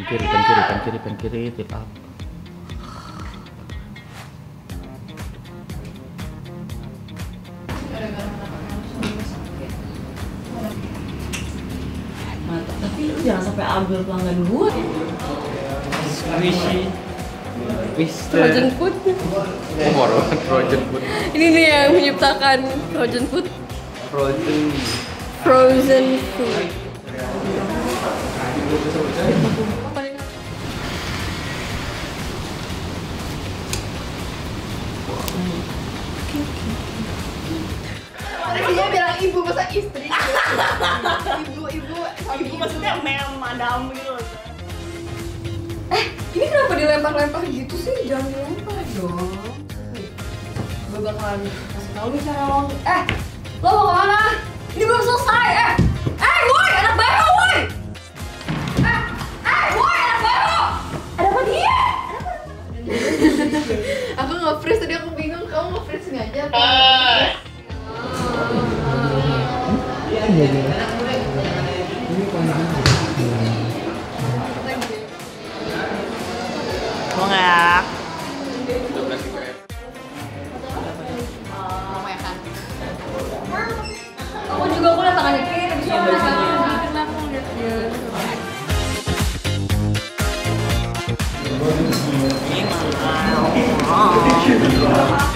pen kiri, tip up. Mantap, tapi lu jangan sampai ambil pelanggan gua. Squishy. Frozen food. Frozen food. Ini nih yang menciptakan frozen food. Frozen food. Dia bilang ibu masa istri. Ibu Maksudnya madam gitu loh. Ini kenapa dilempar-lempar gitu sih? Jangan dilempar dong. Gue bakalan kasih tau nih cara lo. Lo mau kemana? Ini belum selesai. Woi, anak baru, woi. Woi, anak baru. Ada apa dia? Aku nge-freeze tadi, aku bingung kamu nge-freeze sengaja apa? Mau nggak? Mau ya kan? Aku juga aku lihat tangannya kiri, tapi soalnya karena aku lihat dia. Ini mahal.